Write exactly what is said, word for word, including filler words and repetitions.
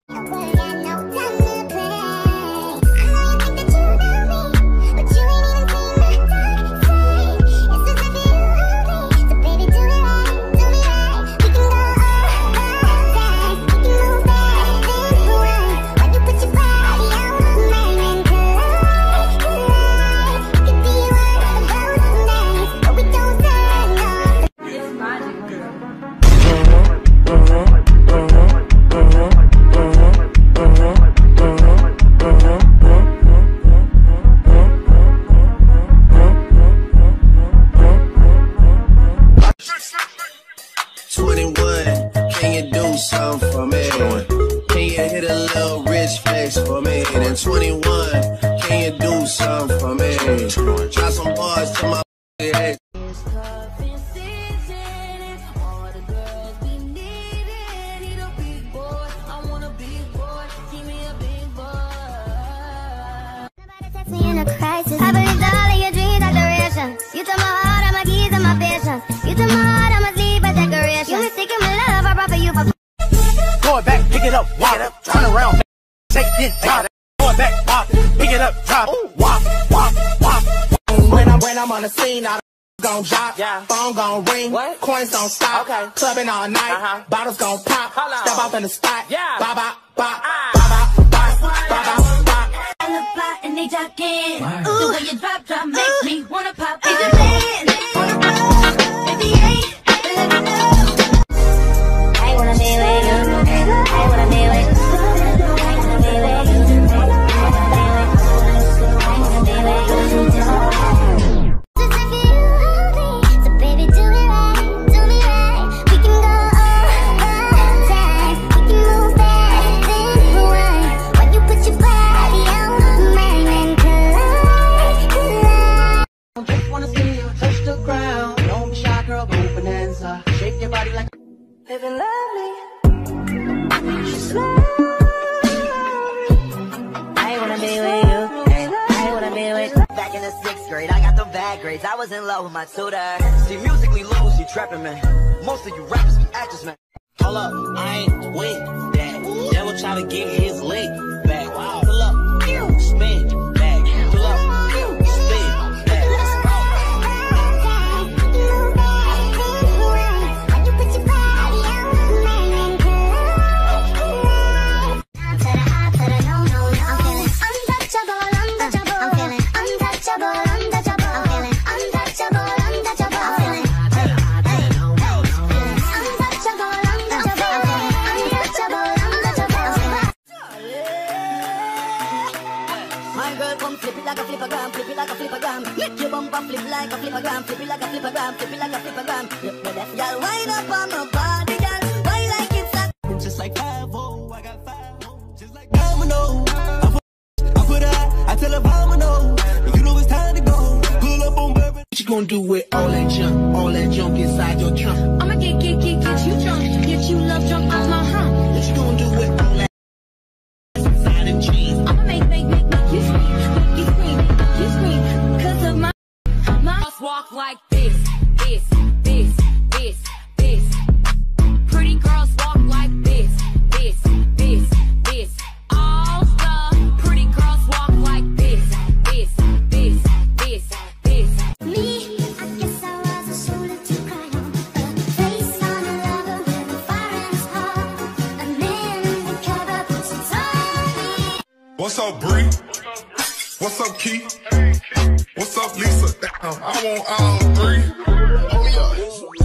twenty-one, can you do something for me? Can you hit a little rich flex for me? Then twenty-one, can you do something for me? Try some bars to my head. In a crisis, I believed all of your dreams are duration. You took my heart, all my keys, and my patience. You took my heart, I must leave a decoration. You mistaken my love, I brought for you for. Going back, pick it up, walk it up, turn around, shake it, drop it. Going back, pop it, pick it up, drop it, walk, walk, walk. When I'm when I'm on the scene, I gon' drop, yeah. Phone gon' ring, what? Coins don't stop, okay. Clubbing all night, uh-huh. Bottles gon' pop, Hello. Step off in the spot, yeah. Ba ba ba ba ba ba ba ba ba. And they talking. The way you drop, drop makes me wanna pop. Is it lit? Wanna pop? Baby, hey, let me know. I wanna be with you. I wanna be with you. I wanna be with you. I wanna be with you. Just like you, so baby, do it right, do me right. We can go all the time. We can move fast and rewind. When you put your body on. Just wanna see you touch the ground. Don't be shy, girl, go bonanza. Shake your body like living lovely. I wanna be with you. I wanna be with you. back in the sixth grade. I got the bad grades. I was in love with my tutor. See, musically lows, you trapping, man. Most of you rappers be actors, man. Hold up, I ain't with that. Devil try to get his leg back. Wow. Pull up, spin back. Pull up, spin back. Like a flippergram, flip it like a flippergram. Make your bumper flip like a flippergram, flip it like a flippergram, flip it like a flippergram. Yep, but that's y'all wind up on my body, girl. Why you like it that? Just like five oh, I got five oh. Just like domino. I put, I put out, I tell her domino. You know it's time to go. Pull up on bourbon. What you gonna do with all that junk, all that junk inside your trunk? I'ma get, get, get, get you drunk, get you love drunk off my hump. What you gonna do with all that inside them jeans? I'ma make, make, make, make you scream. Walk like this, this, this, this, this. Pretty girls walk like this, this, this, this. All the pretty girls walk like this, this, this, this, this. Me, I guess I was a shoulder to cry on. A face on a lover with a fire in his heart. A man in the cover puts it on me. What's up, Bree? What's up, Keith? What's up, Lisa? Damn, I want all three. Oh, yeah.